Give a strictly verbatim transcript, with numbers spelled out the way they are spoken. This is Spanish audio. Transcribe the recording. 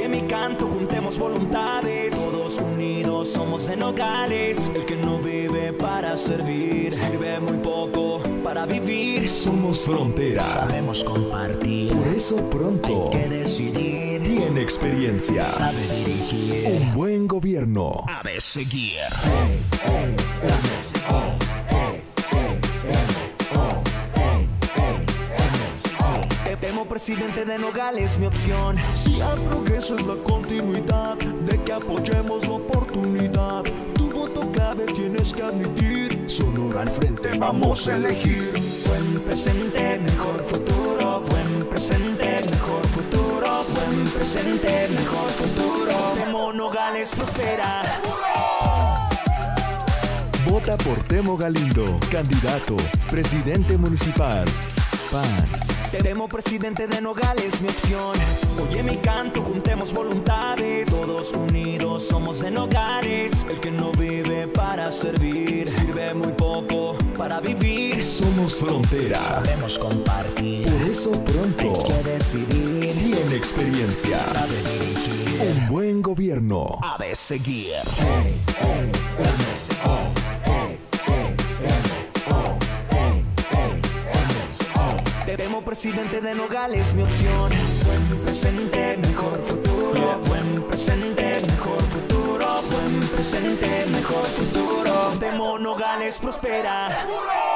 mi canto, juntemos voluntades. Todos unidos somos de Nogales. El que no vive para servir, sirve muy poco para vivir. Somos frontera, Sabemos compartir, por eso pronto hay que decidir. tiene experiencia, Sabe dirigir, un buen gobierno. ha de seguir. Temo presidente de Nogales, mi opción. Si el progreso es la continuidad, de que apoyemos la oportunidad, tu voto clave tienes que admitir. Sonora al frente, vamos a elegir. Buen presente, mejor futuro. Buen presente, mejor futuro. Buen presente, mejor futuro. Temo Nogales prospera. Vota por Temo Galindo, candidato, presidente municipal, P A N. Temo presidente de Nogales, mi opción. Oye mi canto, juntemos voluntades. Todos unidos somos de Nogales. El que no vive para servir, sirve muy poco para vivir. Somos frontera, Sabemos compartir, por eso pronto hay que decidir. tiene experiencia, Sabe dirigir, un buen gobierno. ha de seguir. Temo presidente de Nogales, mi opción. Buen presente, mejor futuro. Buen presente, mejor futuro. Buen presente, mejor futuro. Temo Nogales prospera.